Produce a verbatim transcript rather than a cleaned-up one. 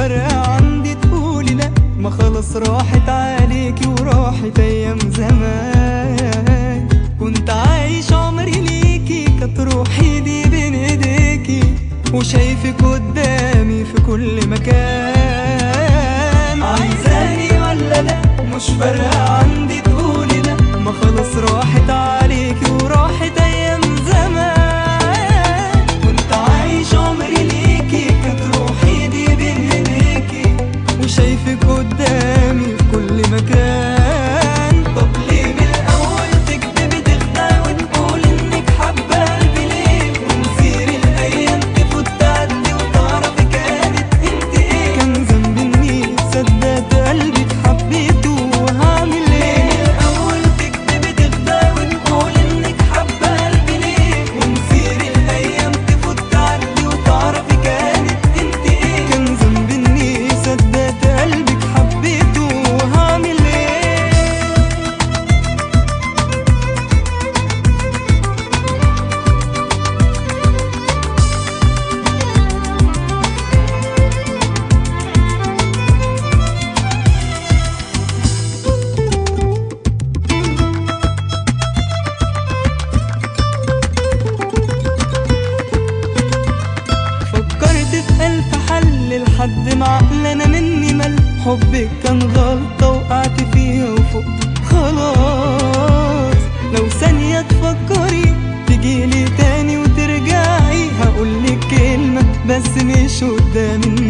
فارقة عندي تقولي لا، ما خلاص راحت عليكي وراحت ايام زمان. كنت عايش عمري ليكي، كانت روحي دي بين ايديكي، وشايفك قدامي في كل مكان. عايزاني ولا لا؟ مش فارقة عندي تقولي لا، ما خلاص راحت عليكي وراحت ايام زمان. كنت عايش عمري ليكي، كانت روحي دي بين ايديكي، وشايفك قدامي في كل مكان. طب ليه من الاول تكدبي تخدعي وتقول انك حابة قلبي ليه؟ ومصير الايام تفوت تعدي وتعرفي كانت انت ايه. كان ذنبي اني صدقت قلبك حبيته، وهعمل ايه؟ من الاول تكدبي تخدعي وتقول انك حابة قلبي ليه؟ ومصير الايام تفوت تعدي وتعرفي كانت انت ايه. كان ذنبي اني صدقت قلبك حبيته، وهعمل ايه؟ فكرت في ألف حل لحد ما عقلنا مني مل. حبك كان غلطة وقعت فيها وفقت خلاص. لو ثانية تفكري تجيلي تاني وترجعي، هقولك كلمة بس مش قدام الناس.